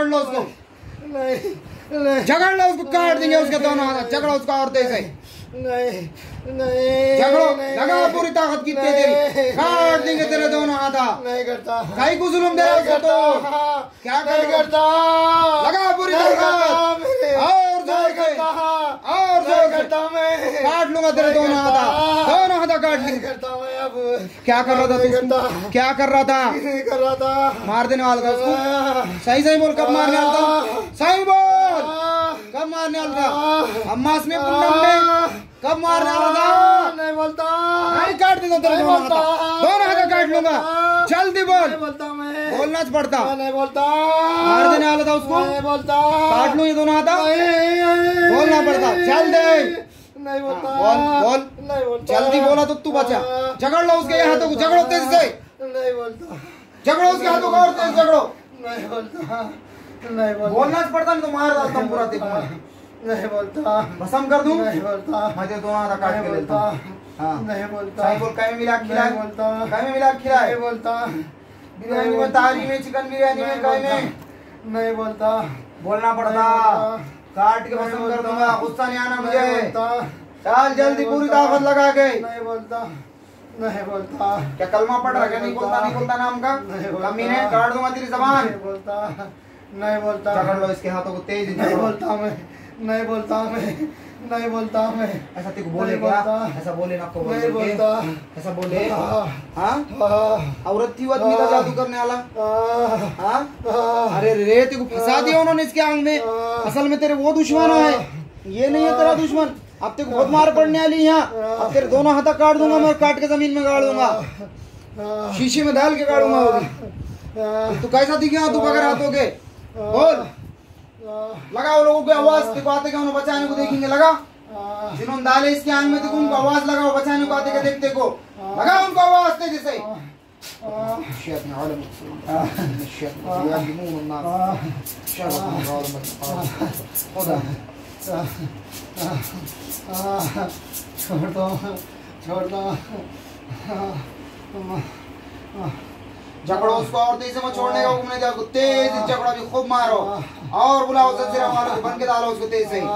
लो उसको, नहीं झगड़ लो उसको, काट देंगे उसके दोनों हाथ, झगड़ो उसका और तेज है, नहीं नहीं झगड़ो, लगा पूरी ताकत की तेरी, काट देंगे तेरे दोनों हाथ। नहीं करता, कहीं को जुल्म दे रहा है उसको तो क्या करता, लगा पूरी ताकत, और जोर से, और जोर से काट लूंगा तेरे दोनों हाथ काट लेंगे। क्या कर रहा था तू, क्या कर रहा था, कर रहा था, मार देने वाला था उसको, सही सही बोल, कब मारने वाला था, सही बोल, कब मारने वाला था, अम्मास में पूनम में कब मारने वाला था, नहीं बोलता, नहीं काट देता तेरे दोनों हाथ काट लूंगा, जल्दी बोल, बोलता मैं, बोलना पड़ता, नहीं बोलता, मार देने वाला था उसको, नहीं बोलता, काट लूं ये दोनों हाथ, बोलना पड़ता, जल्दी नहीं बोलता, बोल, नहीं बोलता, जल्दी बोला तो तू बचा, झगड़ लो उसके हाथों को, झगड़ो तेज से, नहीं बोलता, झगड़ो उसके हाथों को और तेज झगड़ो, नहीं बोलता, नहीं बोलता, बोलना पड़ता, नहीं तो मार डालता पूरा देखो, नहीं बोलता, भस्म कर दूं, नहीं बोलता, मैं तेरे दोनों हाथ काट के देता हूं। हाँ नहीं बोलता, सही बोल, कहीं मिला खिलाए, नहीं बोलता, कहीं में मिला खिलाए, नहीं बोलता, बिरयानी में, तारी में, चिकन बिरयानी में, कहीं में नहीं बोलता, बोलना पड़ता, काट के भस्म कर दूंगा, गुस्सा नहीं आना मुझे, चल जल्दी पूरी ताकत लगा के, नहीं बोलता, नहीं बोलता, क्या कलमा पढ़ रहा है, नहीं बोलता नाम का, कमीने काट दूंगा तेरी जबान, नहीं बोलता, नहीं बोलता, झगड़ लो इसके हाथों को तेज, नहीं बोलता मैं, नहीं बोलता मैं, नहीं बोलता मैं, ऐसा तेरे को बोले क्या, ऐसा बोले ना को नहीं बोलता, ऐसा बोले, हाँ हाँ औरत थी वो आदमी का जादू करने वाला, हाँ अरे रे तेरे को फंसा दिया उन्होंने इसके आंग में, असल में तेरे वो दुश्मन है, ये नहीं है तेरा दुश्मन, अब तेरे को बहुत मार पड़ने वाली यहाँ, अब तेरे दोनों हाथ काट दूंगा मैं, काट के जमीन में गाड़ दूंगा, शीशे में डाल के गाड़ूंगा होगी, तू कैसा दिखेगा तू बगैर हाथों के, बोल, लगा वो लोगों की आवाज, तेरे को आते क्या उन्हें बचाने को देखेंगे, लगा जिन्होंने डाले इसके आंग में, तेरे को उनको आवाज लगाओ, बचाने को आते क्या देखते को, लगा उनको आवाज तेजी से, छोड़ दो, छोड़ दो, झगड़ो उसको और तेजी से मत छोड़ने का हुक्म नहीं दिया, तेज झगड़ा भी खूब मारो, और बुलाओ जंजीरा मारो, बन के डालो उसको तेज से,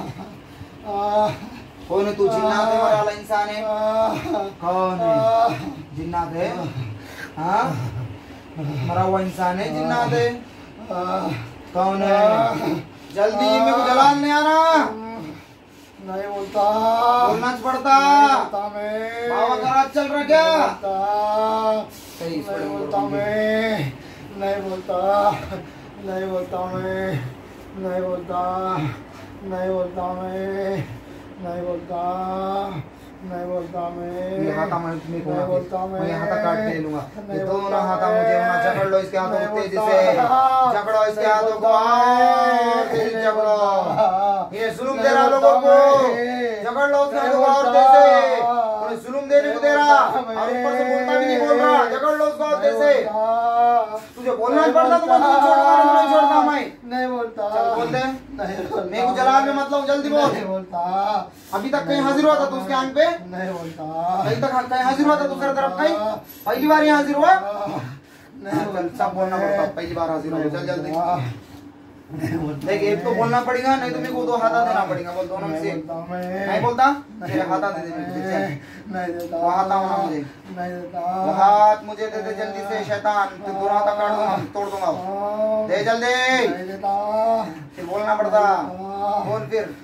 कौन है तू, जिन्नात है मरा वाला इंसान है, कौन है, जिन्नात है, हाँ मरा हुआ इंसान है, जिन्नात है, कौन है, जल्दी मेरे को जलाल नहीं आना, नहीं बोलता, बोलना पड़ता, मैं, बाबा का राज चल रहा क्या, नहीं बोलता मैं, नहीं बोलता, नहीं बोलता मैं, नहीं बोलता, नहीं बोलता मैं, नहीं बोलता, नहीं बोलता मैं, ये हाथा मैं तुम्हें को नहीं बोलता मैं ये हाथा काट के लूंगा, ये दोनों हाथा मुझे होना, झगड़ लो इसके हाथों को तेजी से, झगड़ो इसके हाथों को, और तेजी झगड़ो, ये जुल्म दे रहा लोगों को, झगड़ लो उसके हाथों को और तेजी से, उन्हें जुल्म देने को दे रहा, और ऊपर से बोलता भी नहीं बोल रहा, झगड़ लो उसको और तेजी से, तुझे बोलना पड़ता तो मैं नहीं छोड़ता मैं, नहीं बोलता, चल बोल दे, नहीं बोलता, मेरे को जलाल में मतलब जल्दी बोल, नहीं बोलता, अभी तक कहीं हाजिर हुआ था तू उसके आंग पे, नहीं बोलता, अभी तक कहीं हाजिर हुआ था दूसरी तरफ कहीं, पहली बार यहाँ हाजिर हुआ, नहीं चल सब बोलना पड़ता, पहली बार हाजिर हुआ, चल जल्दी, नहीं बोलता, देख एक तो बोलना पड़ेगा, नहीं तो मेरे को दो हाथा देना पड़ेगा, बोल दोनों में से, नहीं बोलता, मेरे हाथा दे दे मुझे, नहीं देता, वो हाथा होना मुझे, नहीं देता, वो हाथ मुझे दे दे जल्दी से, शैतान तू दोनों हाथा काट दूंगा, तोड़ दूंगा, दे जल्दी, नहीं देता, फिर बोलना पड़ता, बोल फिर,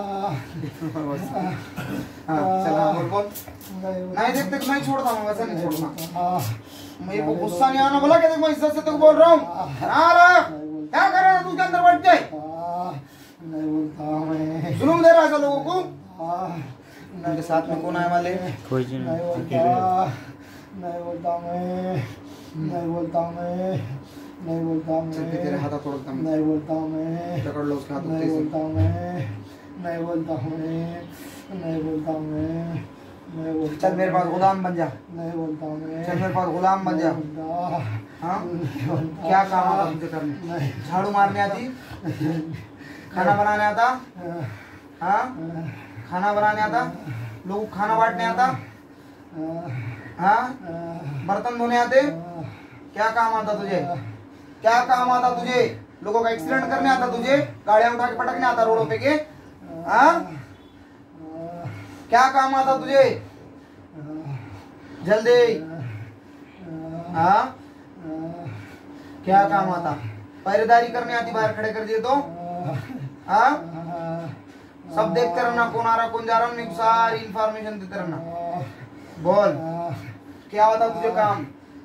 हाँ चल हाँ बोल बोल, नहीं देख देख मैं छोड़ता हूँ, वैसे नहीं छोड़ना, मेरे को गुस्सा नहीं आना, बोला क्या देख मैं इज्जत से तेरे को बोल रहा हूँ, क्या कर रहा है तू उसके अंदर बैठ के, नहीं बोलता मैं, जुल्म दे रहा है लोगों को, उनके साथ में कौन आए वाले, कोई नहीं बोलता, नहीं बोलता मैं, नहीं बोलता मैं, नहीं बोलता मैं, तेरे हाथ तोड़ता मैं, नहीं बोलता मैं, पकड़ लो उसके हाथ, नहीं बोलता मैं, नहीं बोलता मैं, नहीं बोलता मैं, नहीं बोलता, चल मेरे पास गुलाम बन जा, नहीं बोलता मैं, चल मेरे पास गुलाम बन जा, हाँ क्या काम आता तुझे करने, झाड़ू मारने आती, खाना बनाने आता, हाँ खाना बनाने आता, लोगों को खाना बांटने आता, हाँ बर्तन धोने आते, क्या काम आता तुझे, क्या काम आता तुझे, लोगों का एक्सीडेंट करने आता तुझे? गाड़ियां उठा के पटकने आता रोडों पे के? हाँ? क्या काम आता तुझे? जल्दी। हाँ? क्या काम आता? पहरेदारी करने आती बाहर खड़े कर दिए तो? हाँ? सब देखते रहना कौन आ रहा कौन जा रहा, मेरे को सारी इंफॉर्मेशन देते रहना। बोल क्या आता तुझे काम?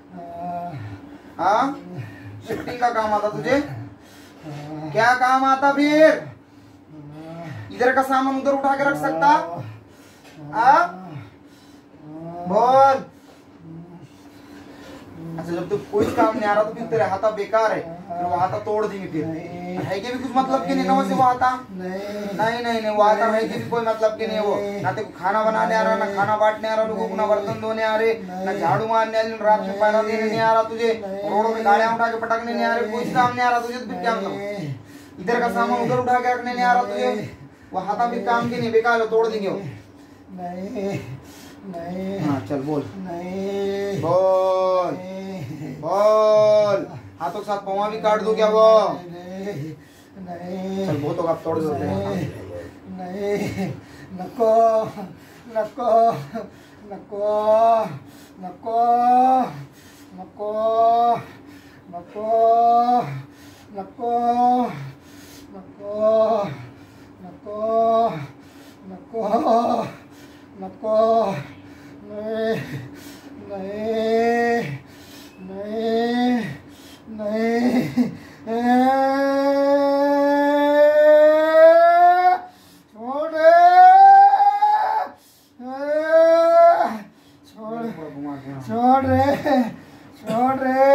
हाँ? शिफ्टिंग का काम आता तुझे? क्या काम आता फिर? इधर का सामान उधर उठा के रख सकता? हाँ? बोल। अच्छा जब तू कोई काम नहीं आ रहा तो फिर तेरे हाथा बेकार है, फिर वो हाथा तोड़ देंगे। फिर है कि भी कुछ मतलब के नहीं ना वैसे वो हाथा? नहीं वो हाथा है कि भी कोई मतलब के नहीं है वो। ना तेरे को खाना बनाने आ रहा, ना खाना बांटने आ रहा लोगों को, ना बर्तन धोने आ रहे, ना झाड़ू मारने आ रहे, रात में पैरा देने नहीं आ रहा तुझे, रोडों में गाड़ियां उठा के पटकने नहीं आ रहे, कोई काम नहीं आ रहा तुझे तो फिर क्या मतलब? इधर का सामान उधर उठा के रखने नहीं आ रहा तुझे, वो हाथा भी काम के नहीं, बेकार है, तोड़ देंगे वो। नहीं हाँ चल बोल। नहीं बोल बोल। हाथों के साथ पौवा भी काट दो क्या वो? नहीं चल वो तो आप तोड़ देते हैं। नहीं नको नको नको नको नको नको नको नको नको नको नहीं नहीं नहीं नहीं छोड़ रे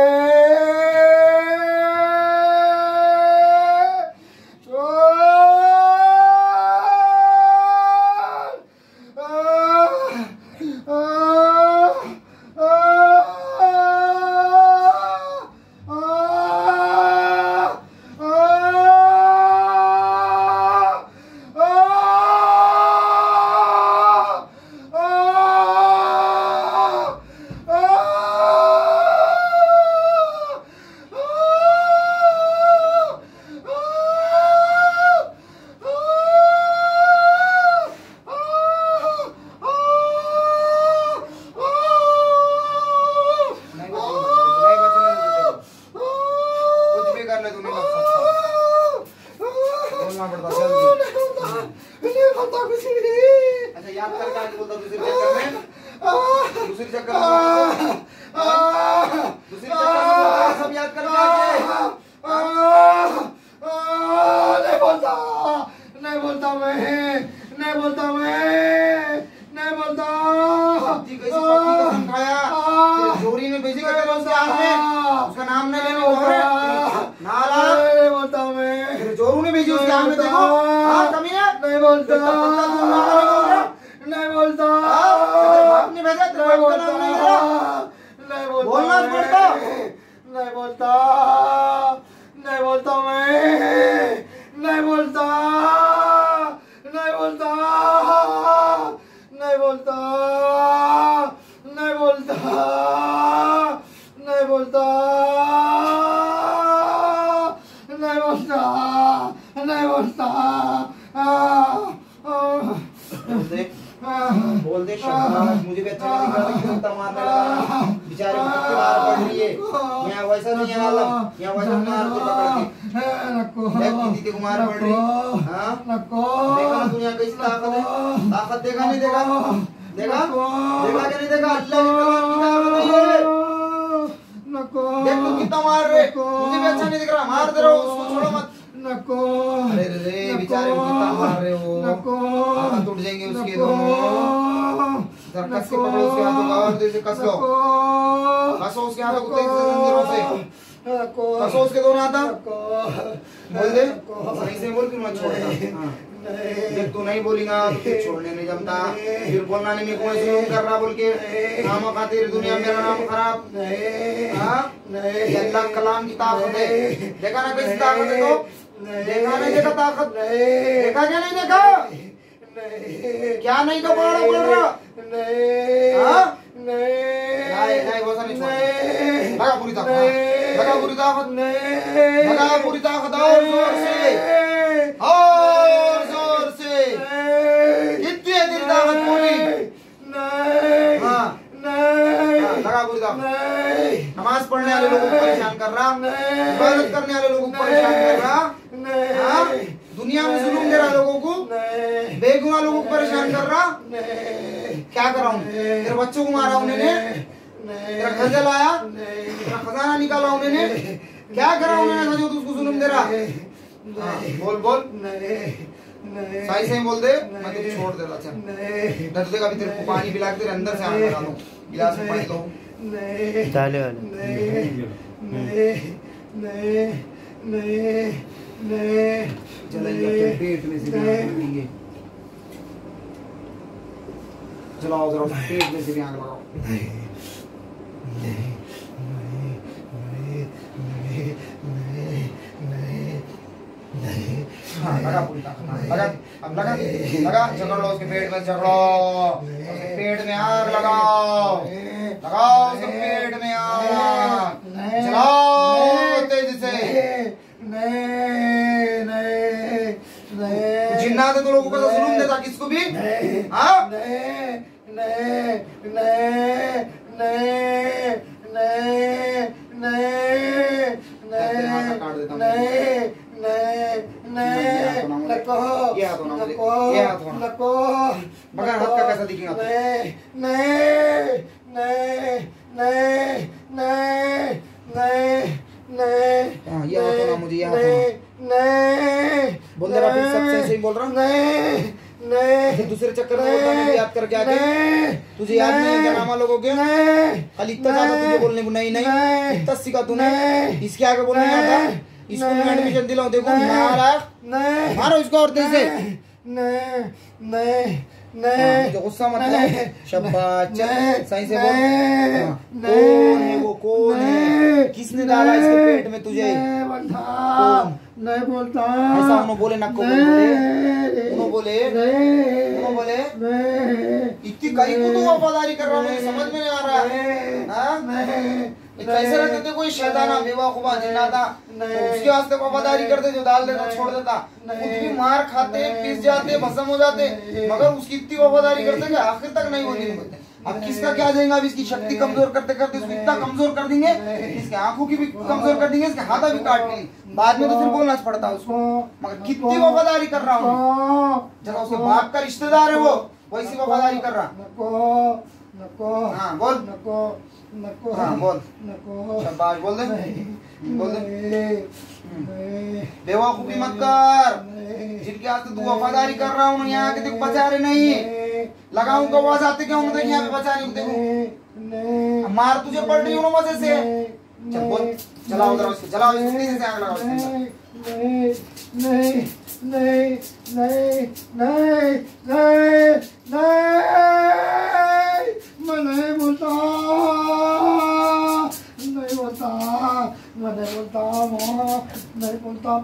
बोल दे शाबाश, मुझे भी अच्छा नहीं लगा कि तू मारने लगा बेचारे को कितनी मार पड़ रही है। यहाँ वैसा नहीं है आलम, यहाँ वैसा मार तो पकड़ के देख दीदी को मार पड़ रही। हाँ देखा ना दुनिया कैसी ताकत है, ताकत देखा नहीं देखा, देखा देखा कि नहीं देखा, अल्लाह की ताकत है। देख तू कितना मार रहे, मुझे भी अच्छा नहीं दिख रहा, मार दे रहा हूँ उसको, छोड़ो मत। अरे रे बेचारे को कितना मार रहे हो, हाथ टूट जाएंगे उसके दोनों। जरा कस के पकड़ो उसके हाथों को और देर से कस लो, कसो उसके हाथों को तेज जंजीरों से, कसो उसके दोनों हाथ। बोल दे सही से बोल, फिर मत छोड़ना। देख तू नहीं बोलेगा तो छोड़ने नहीं जमता, फिर बोलना नहीं मेरे को ऐसे कर रहा बोल के, नाम खातिर दुनिया में मेरा नाम खराब। ये अल्लाह कलाम की ताकत है, देखा ना कैसी ताकत है, तो देखा नहीं देखा ताकत, देखा क्या नहीं देखा, क्या नहीं तो बोल रहा नहीं, वैसा नहीं छोड़, लगा पूरी ताकत। लगा पूरी ताकत, लगा पूरी ताकत और जोर से, और जोर से। कितनी है तेरी ताकत पूरी? हाँ लगा पूरी ताकत। नमाज पढ़ने वाले लोगों को परेशान कर रहा, इबादत करने वाले लोगों को परेशान कर रहा, दुनिया में जुल्म दे रहा लोगों को, बेगुनाह लोगों को परेशान कर रहा। क्या कर रहा हूँ? तेरे बच्चों को मारा उन्होंने, तेरा घर जलाया, तेरा खजाना निकाला उन्होंने, क्या करा उन्होंने जो तू उसको जुल्म दे रहा? बोल बोल, सही सही बोल दे, मैं तुझे छोड़ दे रहा। चल डर देगा, अभी तेरे को पानी पिला के तेरे अंदर से आग लगा दूं, गिलास में पानी लो डाले चलेंगे पेट में से भी जलाओ, जरा पेट में से भी आग लगाओ। लगा पूरी ताकत, लगा अब लगा, लगा झगड़ लो उसके पेट में, झगड़ो उसके पेट में आग लगाओ, लगाओ उसके पेट में आग, चलाओ तेजी से। जिन्नात तो लोगों को जुल्म देता किसको भी, हाँ मगर हाथ का कैसा दिखेगा? ये हाथों ना मुझे, ये बोल रहा फिर सबसे सही बोल रहा हूँ। दूसरे चक्कर में याद करके आके तुझे याद नहीं है क्या नामा लोगों के? खाली इतना ज्यादा तुझे बोलने को नहीं नहीं इतना सीखा तूने, इसके आगे बोलने नहीं आता। इसको मैं एडमिशन दिलाऊं, देखो मारा मारो इसको और तेज से। मुझे गुस्सा मत ला, शाबाश चल सही से बोल। कौन है वो, कौन है, किसने डाला इसके पेट में तुझे? नहीं बोलता ऐसा उन्होंने बोले ना, को बोले उन्होंने बोले इतनी कहीं को तो वफादारी कर रहा, मुझे समझ में नहीं आ रहा है। कैसे रहते थे कोई शैताना बेवकूफा जिन्नाता, उसके वास्ते वफादारी करते, जो डाल देता छोड़ देता, खुद भी मार खाते, पिस जाते, भस्म हो जाते, मगर उसकी इतनी वफादारी करते कि आखिर तक नहीं होती बोलते। अब किसका क्या जाएगा? अब इसकी शक्ति कमजोर करते करते इसको इतना कमजोर कर देंगे, इसके आंखों की भी कमजोर कर देंगे, इसके हाथा भी काट लेंगे, बाद में तो फिर बोलना पड़ता है उसको। मगर कितनी वफादारी कर रहा हूँ, जरा उसके बाप का रिश्तेदार है वो, वैसी वफादारी कर रहा। हाँ बोल, हाँ बोल, शाबाश बोल दे, बोल दे। बेवकूफी मत कर, जिनके हाथ तू वफादारी कर रहा हूँ यहाँ के देखो बचा रहे नहीं, लगाऊं तो आवाज आते क्या उन्होंने यहाँ पे बचा नहीं, देखो मार तुझे पड़ रही हूँ मजे से। चल बोल, चलाओ उधर उसको, चलाओ इसको तेजी से आग लगाओ। नहीं नहीं नहीं नहीं नहीं नहीं मैं नहीं बोलता, नहीं बोलता, मैं नहीं बोलता, नहीं बोलता,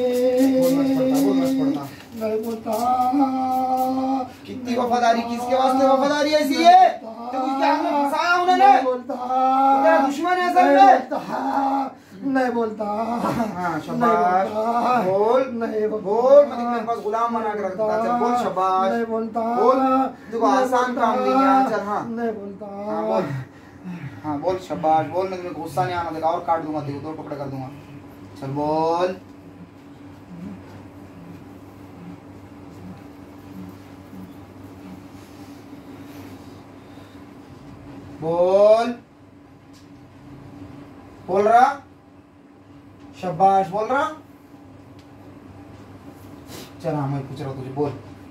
नहीं बोलता। कितनी वफादारी, किसके वास्ते वफादारी ऐसी है? तो कुछ क्या फंसाया उन्होंने? तेरा दुश्मन है असल में। नहीं बोलता। हाँ शाबाश बोल, नहीं बोल, मैं तेरे पास गुलाम बना के रखता। चल बोल शाबाश, नहीं बोलता, बोल, देखो आसान काम नहीं है। चल हाँ नहीं बोलता, हाँ बोल, हाँ बोल शाबाश बोल, मैं तुम्हें गुस्सा नहीं आना देगा और काट दूंगा, देखो दो टुकड़े कर दूंगा। चल बोल, बोल, बोल रहा, शाबाश बोल रहा। चल हाँ मैं पूछ रहा हूँ तुझे, बोल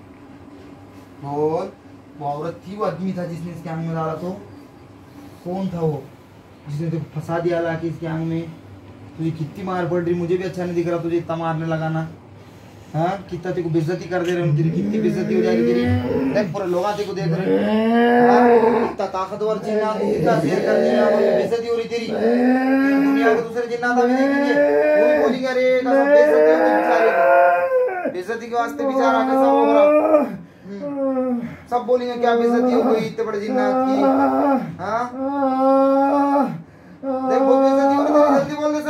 बोल। वो औरत थी, वो आदमी था जिसने इसके आंख में डाला, तो कौन था वो जिसने तुझे फंसा दिया ला के इसके आंख में? तुझे कितनी मार पड़ रही, मुझे भी अच्छा नहीं दिख रहा तुझे इतना मारने लगाना। हाँ कितना तेरे को बेइज्जती कर दे रहे हो, तेरी कितनी बेइज्जती हो जाएगी तेरी, देख पूरे लोग तेरे को देख रहे हैं। इतना ताकतवर जिन्नात इतना शेयर कर दिया, बेइज्जती हो रही तेरी, दुनिया के दूसरे जिन्नात भी देखेंगे, वो भी बोलेंगे अरे कैसा बेइज्जती हो गई बेचारे, बेइज्जती के वास्ते बेचारा कैसा हो रहा। सब बोलेंगे क्या बेइज्जती हो गई इतने बड़े जिन्नात की। हाँ देख बहुत बेइज्जती हो रही, जल्दी बोल दे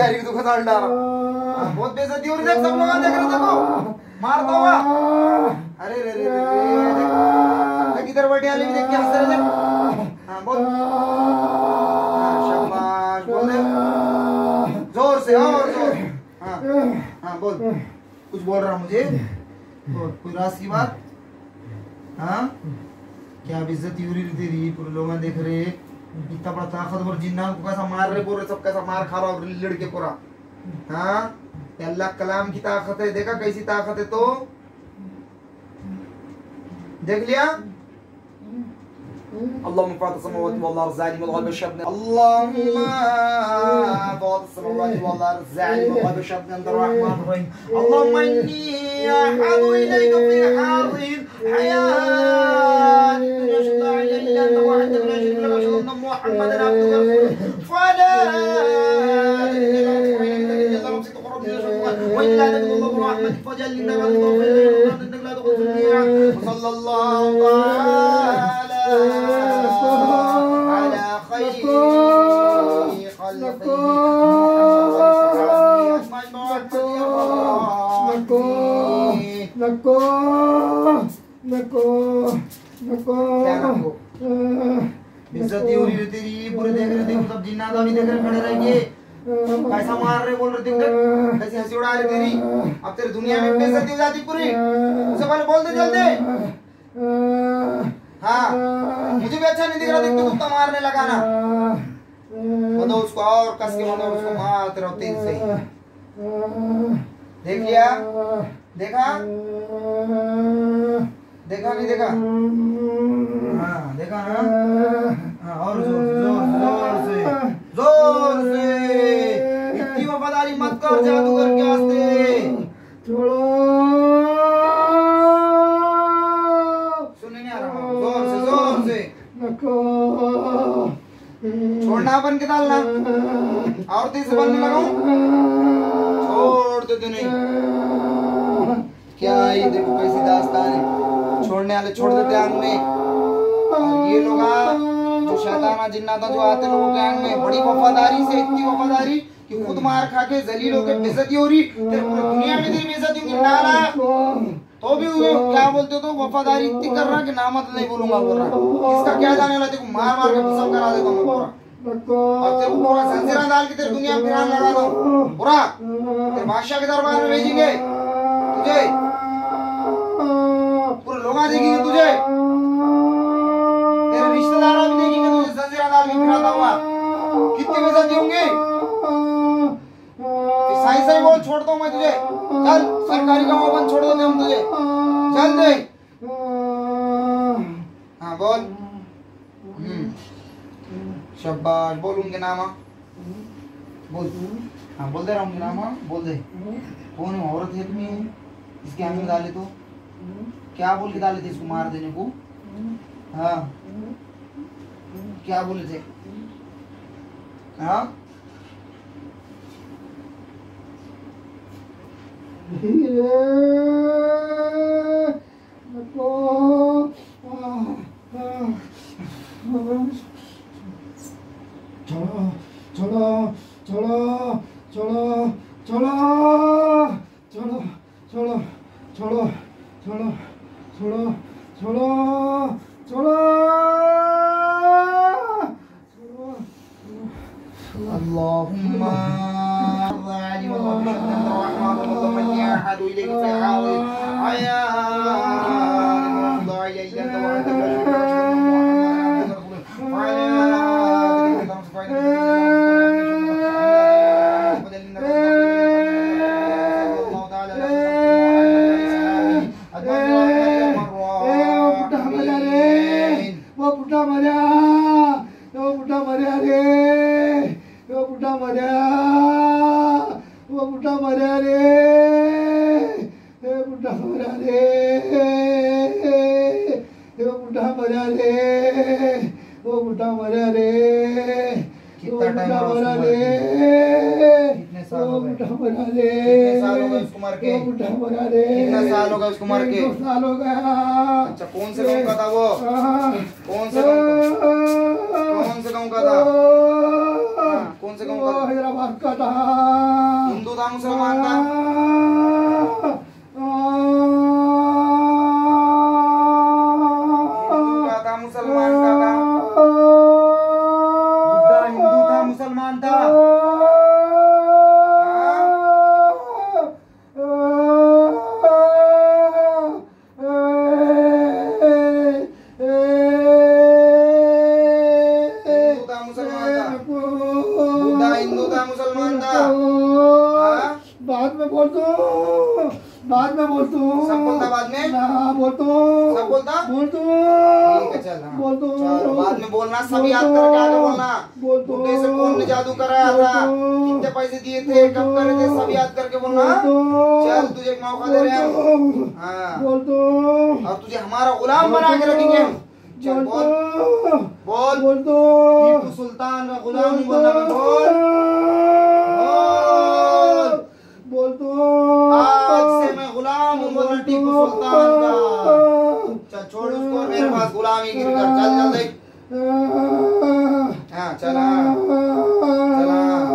बिहारी को दुख डाल डाला। बहुत बेइज्जती हो रही है, सब लोग देख रहे थे को मारता हुआ। अरे रे रे रे किधर बैठे वाले भी देख के हंस रहे थे। हाँ बोल, शाबाश बोल दे जोर से और जोर। हाँ हाँ बोल, कुछ बोल रहा मुझे, कोई राज की बात। हाँ क्या बेइज्जती हो रही तेरी, पूरे लोग देख रहे, इतना बड़ा ताकतवर जिन्ना को कैसा मार रहे, पूरे सब कैसा मार खा रहा और लड़के पूरा। हाँ अल्लाह कलाम की ताकत है, देखा कैसी ताकत है, तो देख लिया। اللهم فاطر السماوات والارض عالم الغيب والشهاده اللهم فاطر السماوات والارض عالم الغيب والشهاده انت الرحمن الرحيم اللهم اني احب اليك في هذه الحياه اشهد ان لا اله الا انت وحدك لا شريك لك واشهد ان محمدا عبدك ورسولك فلا وإلا نبي الله برحمتك فجل لنا انك لا تخلف الميعاد وصلى الله تعالى على خير خلقه बेइज्जती हो रही है तेरी, पूरे देख रहे थे सब जिन्नात अभी देख रहे खड़े रह गए, कैसा मार रहे बोल रहे थे, कैसी हंसी उड़ा रही तेरी। अब तेरी दुनिया में बेइज्जती हो जाती पूरी, उससे पहले बोल दे जल्दी। हाँ मुझे भी अच्छा नहीं दिख रहा, देख के कुत्ता मारने लगा ना, मतलब उसको और कस के मतलब उसको मारते रहो तेज से। देख लिया, देखा देखा नहीं देखा। हाँ देखा ना। हाँ और जोर जोर से जोर से, इतनी वफादारी मत कर जादूगर के वास्ते, छोड़ो। सुनने नहीं आ रहा, जोर से छोड़ना बन के डालना, और तेज से बनने लगाऊं, छोड़ देते नहीं। क्या ये देखो कैसी दास्तान है, छोड़ने वाले छोड़ देते आंग में, और ये लोग जो शैताना जिन्नाता जो आते लोगों के आंग में बड़ी वफादारी से, इतनी वफादारी कि खुद मार खा के जलील होकर बेइज्जती हो रही, तेरे पूरी दुनिया में तेरी बेइज्जती होगी नाला, तो भी क्या बोलते हो, तो वफादारी इतनी कर रहा कि नामत नहीं बोलूंगा बोल रहा, इसका क्या जाने वाला, देखो मार मार के सब करा देता हूँ पूरा, और तेरे को पूरा जंजीरा डाल के तेरी दुनिया में फिरान लगा दो पूरा, तेरे बादशाह के दरबार में भेजेंगे तुझे, पूरे लोग देखेंगे तुझे, तेरे रिश्तेदार भी देखेंगे तुझे जंजीरा डाल के फिराता हुआ, कितनी बेइज्जती होंगी। सही सही बोल, छोड़ता हूँ मैं तुझे, चल सरकारी काम अपन छोड़ देते हम तुझे, चल दे। हाँ बोल, शाबाश बोल उनके नाम, बोल। हाँ बोल दे रहा हूँ उनके नाम, बोल दे। कौन है, औरत है तुम्हें, इसके आंख में डाले तो क्या बोल के डाले थे इसको मार देने को। हाँ क्या बोले थे। हाँ चलो चलो चलो चलो चलो चलो चलो चलो चलो चलो चलो चलो अल्लाहुम्मा ज़ालिम अल्लाहुम्मा मन यहदु इलैका फी हाज़िल हयात ला इलाहा इल्ला anta कितना साल होगा उसको मर के? 2 साल हो गया। अच्छा कौन से गाँव का था वो? कौन से गाँव का था? कौन से गाँव का था? हैदराबाद का था। बोलता हूँ, बाद में बोलता हूँ। सब बोलता बाद में? हाँ बोलता हूँ। सब बोलता? बोलता हूँ। ठीक है चल। हाँ बोलता हूँ। चल, बाद में बोलना, सब याद करके आगे बोलना। बुड्ढे से कौन ने जादू कराया था, कितने पैसे दिए थे, कब करे थे, सब याद करके बोलना। चल तुझे एक मौका दे रहे हैं हम। हाँ और तुझे हमारा गुलाम बना के रखेंगे हम। चल बोल बोल। टीपू सुल्तान का गुलाम हूँ बोलना। बोल आज से मैं गुलाम हूँ बोलना टीपू सुल्तान का। चल छोड़ उसको, मेरे पास गुलामी गिर कर। चल जल्दी। हाँ चल। हाँ चल।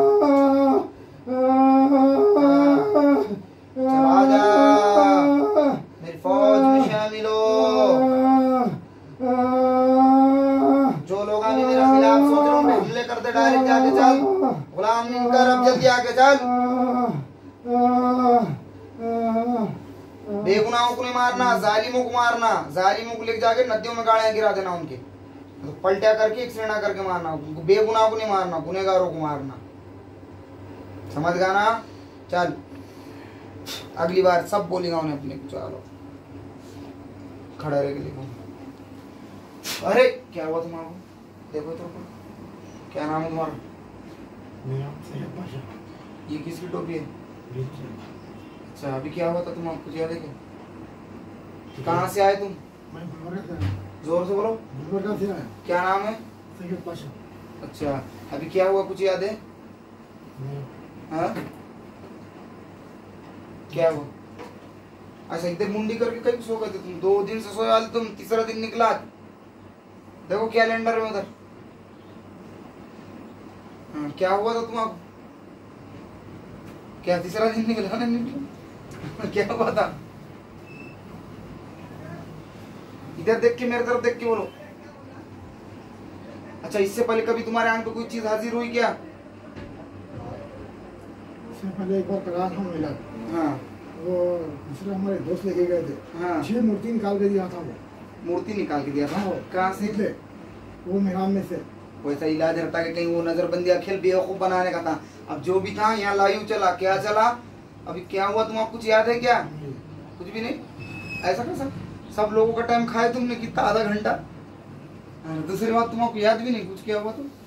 चल आजा मेरी फौज में शामिल हो। जो लोग अभी मेरे खिलाफ सोच रहे हैं हमले करते, डायरेक्ट जाके चल गुलाम कर। अब जल्दी आके चल। बेगुनाहों को नहीं मारना, जालिमों को मारना। जालिमों को लेके जाके नदियों में गाड़ियां गिरा देना उनके, तो पलटिया करके एक्सीडेंट ना करके मारना। बेगुनाहों को नहीं मारना, गुनहगारों को मारना। समझ गया ना? चल अगली बार सब बोलेगा उन्हें अपने को। चलो खड़ा रह के लिखो। अरे क्या हुआ तुम्हारा? देखो तो क्या नाम है तुम्हारा? मेरा सैयद पाशा। ये किसकी टोपी है? अच्छा अभी क्या हुआ था तुम कुछ याद है क्या? कहाँ से आए तुम? मैं गुलबर्गा से। जोर से बोलो। गुलबर्गा से आया। क्या नाम है? सैयद पाशा। अच्छा अभी क्या हुआ कुछ याद है? हाँ क्या हुआ? अच्छा इधर मुंडी करके कहीं सो गए थे तुम? 2 दिन से सोए वाले तुम, तीसरा दिन निकला। देखो कैलेंडर में उधर। हाँ क्या हुआ था तुम्हारा? क्या तीसरा दिन निकला ना? निकला क्या हुआ था? इधर देख के, मेरे तरफ देख के बोलो। अच्छा इससे पहले कभी तुम्हारे आंख पे कोई चीज हाजिर हुई क्या? इससे पहले एक बार करा था मिला। हाँ वो दूसरे हमारे दोस्त लेके गए थे। हाँ 6 मूर्ति निकाल के दिया था वो। मूर्ति निकाल के दिया था? कहाँ से? निकले वो मेहरान में से। वैसा इलाज रहता है कि कहीं वो नजरबंदी खेल बेवकूफ बनाने का था। अब जो भी था यहाँ लाइव चला। क्या चला? अभी क्या हुआ तुम्हारा कुछ याद है क्या? कुछ भी नहीं। ऐसा कैसा? सब लोगों का टाइम खाए तुमने कितना? आधा घंटा। दूसरी बात तुम्हारा याद भी नहीं कुछ क्या हुआ? तुम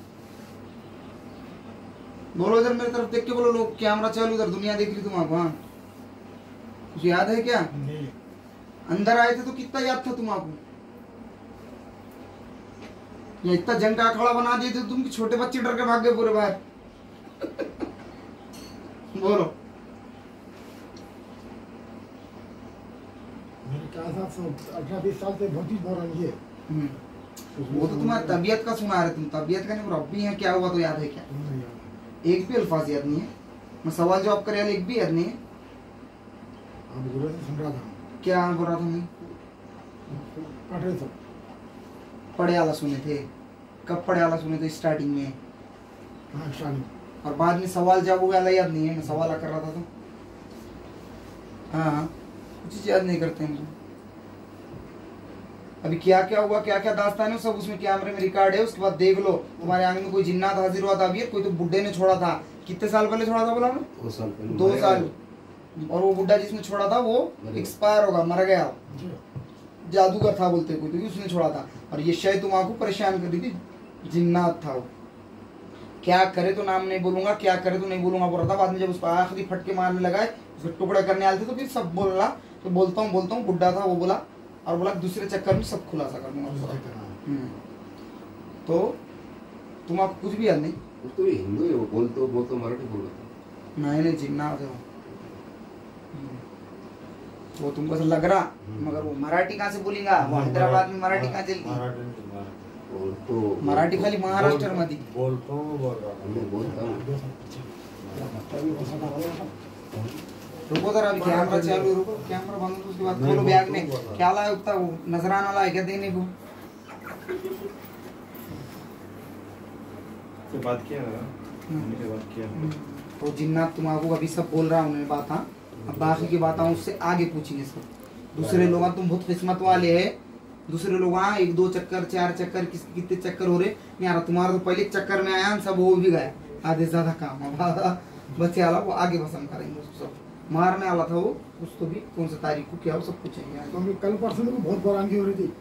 बोलो इधर मेरी तरफ देख के बोलो। लोग कैमरा चालू, उधर दुनिया देख रही तुम्हारा। हाँ कुछ याद है क्या? अंदर आए थे तो कितना याद था तुम्हारा? या इतना जंग का अखाड़ा बना दिए थे तुम कि छोटे बच्चे डर के भाग गए पूरे बाहर। बोलो। मेरे क्या साथ 18-20 साल से बहुत ही बोल है। वो तो तुम्हारी तबीयत का सुना रहे तुम। तबीयत का नहीं, रब भी है। क्या हुआ तो याद है क्या? एक भी अल्फाज याद नहीं है। मैं सवाल जवाब करे एक भी याद नहीं है। अब गुरु से सुन रहा था। क्या बोल रहा था? मैं पढ़े वाला सुने थे। कब पढ़े वाला सुने थे? स्टार्टिंग में। हाँ स्टार्टिंग। और बाद में सवाल जवाब वाला याद नहीं है। मैं सवाल कर रहा था तो हाँ कुछ याद नहीं करते हैं। अभी क्या क्या हुआ, क्या क्या दास्तान है, सब उसमें कैमरे में रिकॉर्ड है। उसके बाद देख लो। तुम्हारे आंख में कोई जिन्नात हाजिर हुआ था अभी? कोई तो बुड्ढे ने छोड़ा था। कितने साल पहले छोड़ा था बोला मैं? 2 साल पहले। 2 साल। और वो बुड्ढा जिसने छोड़ा था वो एक्सपायर होगा, मर गया। जादूगर था बोलते कोई तो, उसने छोड़ा था। और ये शायद तुम आपको परेशान कर रही थी। जिन्नात था वो। क्या करे तो नाम नहीं बोलूंगा, क्या करे तो नहीं बोलूंगा बोल रहा था। बाद में जब उसको आखिरी फटके मारने लगा, उसको टुकड़ा करने आए थे तो फिर सब बोल रहा। तो बोलता हूँ बुड्ढा था वो बोला। और बोला दूसरे चक्कर में सब खुलासा कर दूंगा। तो तुम आपको कुछ भी याद नहीं? तो ये हिंदू है, वो बोलते मराठी बोल रहा था। नहीं जिन्नात है वो तुमको ऐसा लग रहा, मगर वो मराठी कहाँ से बोलेगा? वो हैदराबाद में मराठी कहाँ चलती? मराठी खाली महाराष्ट्र मध्ये बोलता हूँ। रुको जरा, अभी कैमरा चालू। रुको कैमरा बंद हो, उसके बाद खोलो बैग में क्या लाया उतना। वो नजराना लाया क्या देने को? तो बात किया ना, बात किया। तो जिन्नात तुम आपको अभी सब बोल रहा हूँ बात। हाँ अब बाकी की बात उससे आगे पूछेंगे सब। दूसरे लोग तुम बहुत किस्मत वाले है। दूसरे लोग 1-2 चक्कर 4 चक्कर कितने चक्कर हो रहे यार। तुम्हारा तो पहले चक्कर में आया, सब हो भी गया। आधे ज्यादा काम बच्चे आला वो आगे पसंद करेंगे उसको सब। मारने वाला था वो, कुछ तो भी कौन सा तारीख को क्या हो सब कुछ है। तो कल परसों में बहुत बुरान की हो रही थी।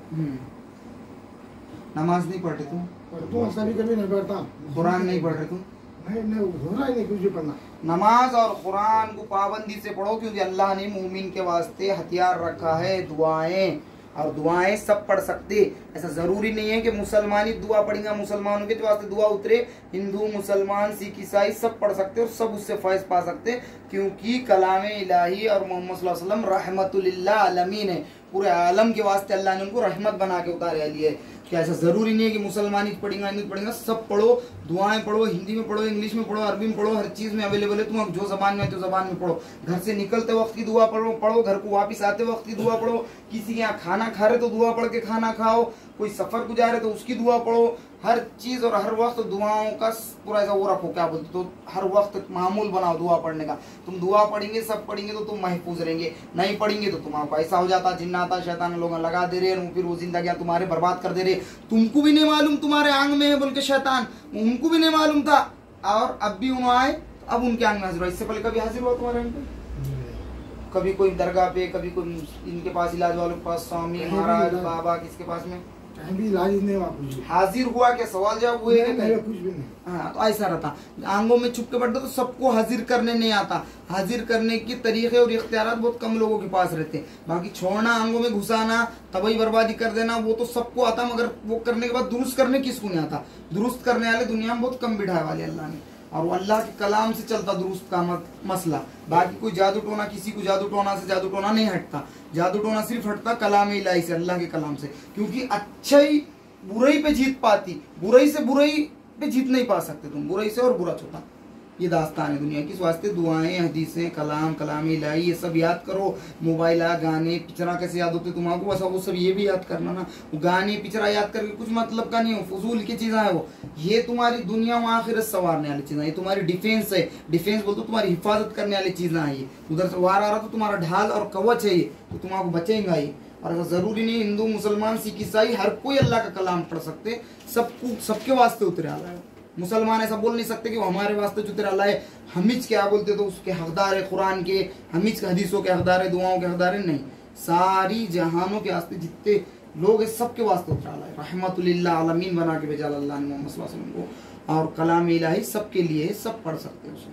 नमाज नहीं पढ़ रहे तुम? कभी कभी नहीं पढ़ता। कुरान नहीं पढ़ रहे तुम? नहीं हो रहा ही नहीं कुछ भी पढ़ना। नमाज और कुरान को पाबंदी से पढ़ो, क्योंकि अल्लाह ने मोमिन के वास्ते हथियार रखा है दुआएं, और दुआएं सब पढ़ सकते। ऐसा जरूरी नहीं है कि मुसलमान ही दुआ पढ़ेंगे, मुसलमानों के वास्ते दुआ उतरे, हिंदू मुसलमान सिख ईसाई सब पढ़ सकते और सब उससे फैज पा सकते, क्योंकि कलाम इलाही और मोहम्मद सल्लल्लाहु अलैहि वसल्लम रहमतुल लिल आलमीन है। पूरे आलम के वास्ते अल्लाह ने उनको रहमत बना के उतारे लिए। क्या ऐसा जरूरी नहीं है कि मुसलमान ही पढ़ेंगे हिंदू पढ़ेंगे, सब पढ़ो, दुआएं पढ़ो, हिंदी में पढ़ो, इंग्लिश में पढ़ो, अरबी में पढ़ो, हर चीज में अवेलेबल है। तुम जो जबान में है तो जबान में पढ़ो। घर से निकलते वक्त की दुआ पढ़ो, घर को वापस आते वक्त की दुआ पढ़ो, किसी के यहाँ खाना खा रहे तो दुआ पढ़ के खाना खाओ, कोई सफर गुजारे तो उसकी दुआ पढ़ो। हर चीज और हर वक्त दुआओं का पूरा ऐसा वो रखो, क्या बोलते तो हर वक्त मामूल बनाओ दुआ पढ़ने का। तुम दुआ पढ़ेंगे, सब पढ़ेंगे तो तुम महफूज रहेंगे, नहीं पढ़ेंगे तो तुम्हारा ऐसा हो जाता, जिन्नाता शैतान लोग लगा दे रहे हैं, फिर वो जिंदगी तुम्हारे बर्बाद कर दे रहे। तुमको भी नहीं मालूम तुम्हारे आंग में है बोल के शैतान, उनको भी नहीं मालूम था, और अब भी उन्होंने आए, अब उनके आंग में हाजिर हुआ। इससे पहले कभी हाजिर हुआ तुम्हारे आंग पे? कभी कोई दरगाह पे, कभी कोई इनके पास, इलाज वालों के पास, स्वामी महाराज बाबा किसके पास में भी इलाज नहीं हुआ, कुछ हाजिर हुआ? क्या सवाल जवाब हुए? कुछ भी नहीं। हाँ, तो ऐसा रहता, आंगों में छुप के बैठते तो सबको हाजिर करने नहीं आता। हाजिर करने के तरीके और इख्तियार बहुत कम लोगों के पास रहते हैं। बाकी छोड़ना, आंगों में घुसाना, तबाही बर्बादी कर देना, वो तो सबको आता, मगर वो करने के बाद दुरुस्त करने किसको नहीं आता। दुरुस्त करने वाले दुनिया में बहुत कम बिठाए वाले अल्लाह ने, और वो अल्लाह के कलाम से चलता दुरुस्त का मसला। बाकी कोई जादू टोना, किसी को जादू टोना से जादू टोना नहीं हटता। जादू टोना सिर्फ हटता कलाम इलाही से, अल्लाह के कलाम से, क्योंकि अच्छाई बुराई पे जीत पाती, बुराई से बुराई पे जीत नहीं पा सकते तुम, बुराई से और बुरा छोटा। ये दास्तान है दुनिया की। इस वास्ते दुआएं, हदीसें, कलाम इलाही ये सब याद करो। मोबाइल, गाने, पिक्चरा कैसे याद होते तुम्हारा, वैसा वो सब ये भी याद करना ना। गाने पिक्चरा याद करके कुछ मतलब का नहीं हो, फजूल की चीज़ें है वो। ये तुम्हारी दुनिया व आखिरत संवारने वाली चीज़ें, ये तुम्हारी डिफेंस है। डिफेंस बोलते तुम्हारी हिफाजत करने वाली चीज़ें हैं। ये उधर से वार आ रहा तो तुम्हारा ढाल और कवच है, ये तो तुम्हारा बचेगा ये। और ऐसा जरूरी नहीं हिंदू मुसलमान सिख ईसाई हर कोई अल्लाह का कलाम पढ़ सकते, सबको सबके वास्ते उतरे आला है। मुसलमान ऐसा बोल नहीं सकते कि वो हमारे वास्ते जो तेरा अल्लाह है, हमीज क्या बोलते तो उसके हकदार है, कुरान के हमीज हदीसों के हकदार है, दुआओं के हकदार है। नहीं, सारी जहानों के वास्ते जितने लोग हैं सबके वास्ते उतरा है। रहमतुल लिल आलमीन बना के भेजा अल्लाह ने मोहम्मद सल्लल्लाहु अलैहि वसल्लम को, और कलाम इलाही सबके लिए है, सब पढ़ सकते हो उसे।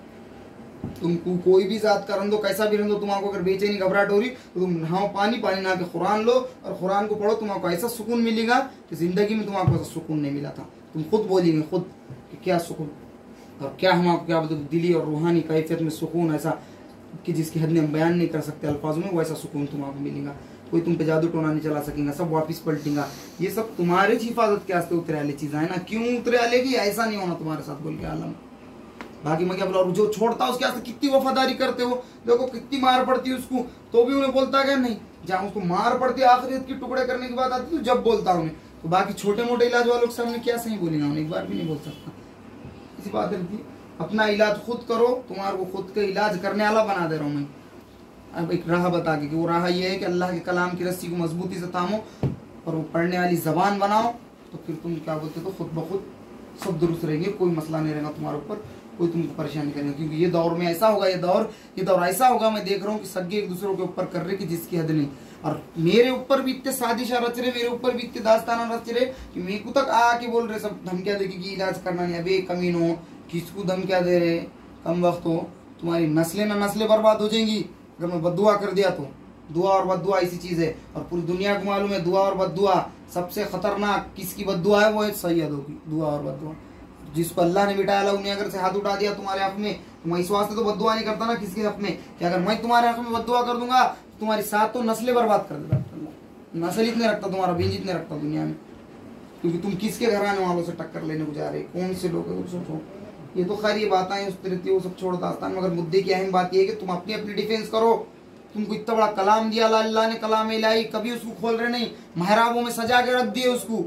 तुमको कोई भी जात का रंग दो, कैसा भी रंग दो, तुम्हारा अगर बेचैनी घबराहट हो रही तो तुम नहाओ पानी नहा के कुरान लो और कुरान को पढ़ो, तुम्हारा ऐसा सुकून मिलेगा कि जिंदगी में तुम्हारा ऐसा सुकून नहीं मिला था। तुम खुद बोलेंगे खुद कि क्या सुकून, और क्या हमारे क्या बोलते दिली और रूहानी कैफियत में सुकून ऐसा कि जिसकी हद में हम बयान नहीं कर सकते अल्फाजों में, वैसा सुकून तुम्हारा मिलेगा। कोई तुम पे जादू टोना नहीं चला सकेगा, सब वापिस पलटेगा। ये सब तुम्हारे हिफाजत के वास्ते उतरे वाली चीजें है ना। क्यों उतरे वाले की ऐसा नहीं होना तुम्हारे साथ बोल के आलम। बाकी मैं क्या बोला, जो छोड़ता उसके वास्ते कितनी वफादारी करते हो, देखो कितनी मार पड़ती है उसको तो भी उन्हें बोलता क्या नहीं। जहाँ उसको मार पड़ती है आखिरत की टुकड़े करने की बात आती है तो जब बोलता उन्हें, तो बाकी छोटे मोटे इलाज वालों के सामने क्या सही बोलेगा उन्हें, एक बार भी नहीं बोल सकता। इसी बात है, अपना इलाज खुद करो, तुम्हारे को खुद का इलाज करने वाला बना दे रहा हूँ मैं। अब एक राह बता के कि वो राह ये है कि अल्लाह के कलाम की रस्सी को मजबूती से थामो और वो पढ़ने वाली जबान बनाओ, तो फिर तुम क्या बोलते तो खुद ब खुद सब दुरुस्त रहेंगे, कोई मसला नहीं रहेगा तुम्हारे ऊपर, कोई तुमको परेशानी करेगा। क्योंकि ये दौर में ऐसा होगा, ये दौर ऐसा होगा, मैं देख रहा हूँ कि सगे एक दूसरे के ऊपर कर रहे कि जिसकी हद नहीं। और मेरे ऊपर भी इतने साजिशा रच रहे, मेरे ऊपर भी इतने दास्ताना रच रहे कि मेरे को तक आके बोल रहे सब धमकियां देके कि इलाज करना नहीं। अबे कमीन हो, किसको धमकियां दे रहे, कम वक्त हो, तुम्हारी नस्लें ना नस्लें बर्बाद हो जाएंगी अगर मैं बद्दुआ कर दिया तो। दुआ और बद्दुआ ऐसी चीज है, और पूरी दुनिया को मालूम है दुआ और बद्दुआ सबसे खतरनाक किसकी बद्दुआ है, वो है सैयदों की दुआ और बद्दुआ। जिसको अल्लाह ने बिठाया उन्हें अगर से हाथ उठा दिया तुम्हारे हक में, तो मैं इस वास्ते तो बद्दुआ नहीं करता ना किसके हक में, कि अगर मैं तुम्हारे हक में बद्दुआ कर दूंगा तुम्हारी साथ तो नस्लें बर्बाद कर देता। नस्ल इतने रखता तुम्हारा बीज इतने रखता दुनिया में, क्योंकि तुम किसके घराने वालों से टक्कर लेने को जा रहे, कौन से लोग हैं सोचो। ये तो खैर ये बातें उस रहती है, वो सब छोड़ दास्तान, मगर मुद्दे की अहम बात यह है कि तुम अपनी अपनी डिफेंस करो। तुमको इतना बड़ा कलाम दिया अल्लाह ने, कलाम इलाही, कभी उसको खोल रहे नहीं, महराबों में सजा के रख दिए उसको।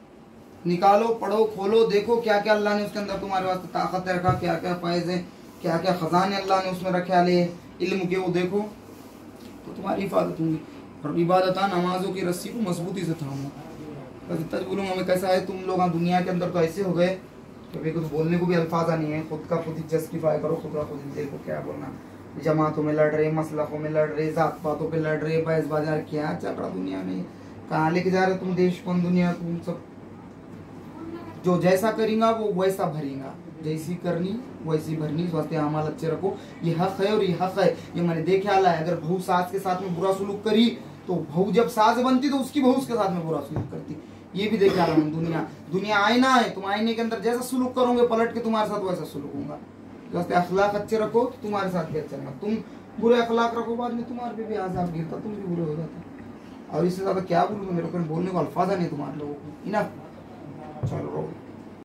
निकालो, पढ़ो, खोलो, देखो क्या क्या अल्लाह ने उसके अंदर तुम्हारे वास्ते ताकत रखा, क्या क्या फायदे हैं, क्या क्या खजाने अल्लाह ने उसमें रखे आले इल्म के, वो देखो तो तुम्हारी हिफाजत होंगी। और इबादत नमाजों की रस्सी को मजबूती से थामो। बस इतना बोलूँगा मैं। कैसा है तुम लोग दुनिया के अंदर तो ऐसे हो गए कि कुछ बोलने को भी अल्फाजा नहीं है, खुद का खुद ही जस्टिफाई करो, खुद का खुद ही देखो क्या बोलना। जमातों में लड़ रहे, मसलकों में लड़ रहे, जात पातों पे लड़ रहे, बहस बाजार, क्या चल रहा दुनिया में? कहाँ लेके जा रहे तुम देश को, दुनिया तुम सब? जो जैसा करेगा वो वैसा भरेगा, जैसी करनी वैसी भरनी। स्वास्थ्य हमारा अच्छे रखो, ये हक है और ये हक है, ये मैंने देखे आला है। अगर बहू सास के साथ में बुरा सुलूक करी तो बहू जब सास बनती तो उसकी बहू उसके साथ में बुरा सुलूक करती, ये भी देखे आला हूँ। दुनिया आईना है, तुम आईने के अंदर जैसा सुलूक करोगे पलट के तुम्हारे साथ वैसा सुलूक होगा। स्वास्थ्य अखलाक अच्छे रखो तो तुम्हारे साथ भी अच्छा होगा, तुम बुरे अखलाक रखो बाद में तुम्हारे पे भी आजाब गिरता, तुम भी बुरे हो जाते। और इससे ज्यादा क्या बोलूँ, मेरे को बोलने को अल्फाज नहीं तुम्हारे लोगों को। इनफ, चलो।